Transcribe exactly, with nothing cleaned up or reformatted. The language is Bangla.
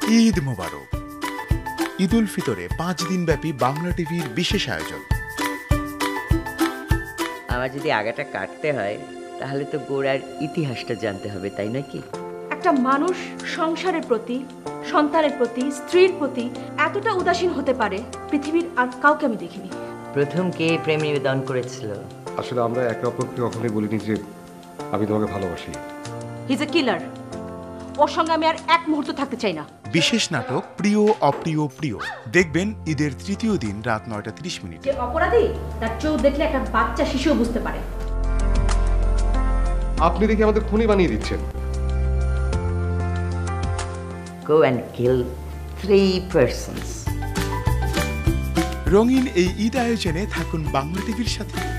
ঈদ মোবারক। ঈদ উল ফিতরে পাঁচ দিন ব্যাপী বাংলা টিভির বিশেষ আয়োজন। আমার যদি আগাটা কাটতে হয় তাহলে তো গোড়ার ইতিহাসটা জানতে হবে, তাই নয় কি? একটা মানুষ সংসারের প্রতি, সন্তানের প্রতি, স্ত্রীর প্রতি এতটা উদাসীন হতে পারে পৃথিবীর আর কাউকে আমি দেখিনি। প্রথম কে প্রেম নিবেদন করেছিল? আসলে আমরা একে অপরকে কখনোই বলিনি যে আমি তোমাকে ভালোবাসি। হি ইজ এ কিলার। ওর সঙ্গে আমি আর এক মুহূর্ত থাকতে চাই না। বিশেষ নাটক প্রিয় অপ্রিয় প্রিয় দেখবেন ঈদের তৃতীয় দিন রাত নয়টা তিরিশ মিনিটে। যে অপরাধী তার চোখ দেখলে একটা বাচ্চা শিশুও বুঝতে পারে। আপনি দেখি আমাদের খুনি বানিয়ে দিচ্ছেন। Go and kill three persons. রঙিন এই ঈদ আয়োজনে থাকুন বাংলা টিভির সাথে।